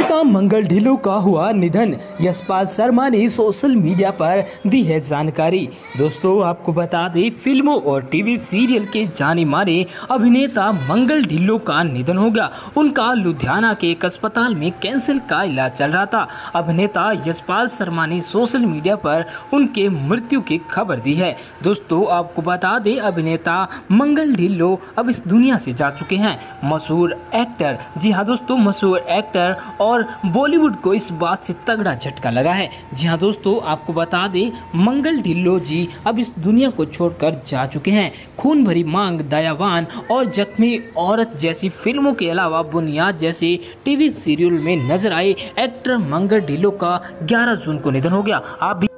अभिनेता मंगल ढिल्लों का हुआ निधन। यशपाल शर्मा ने सोशल मीडिया पर दी है जानकारी। दोस्तों आपको बता दें, फिल्मों और टीवी सीरियल के जाने माने अभिनेता मंगल ढिल्लों का निधन हो गया। उनका लुधियाना के एक अस्पताल में कैंसर का इलाज चल रहा था। अभिनेता यशपाल शर्मा ने सोशल मीडिया पर उनके मृत्यु की खबर दी है। दोस्तों आपको बता दें, अभिनेता मंगल ढिल्लों अब इस दुनिया से जा चुके हैं। मशहूर एक्टर, जी हाँ दोस्तों, मशहूर एक्टर और बॉलीवुड को इस बात से तगड़ा झटका लगा है। जी हाँ दोस्तों, आपको बता दें, मंगल ढिल्लों जी अब इस दुनिया को छोड़कर जा चुके हैं। खून भरी मांग, दयावान और जख्मी औरत जैसी फिल्मों के अलावा बुनियाद जैसे टीवी सीरियल में नजर आए एक्टर मंगल ढिल्लों का 11 जून को निधन हो गया। आप भी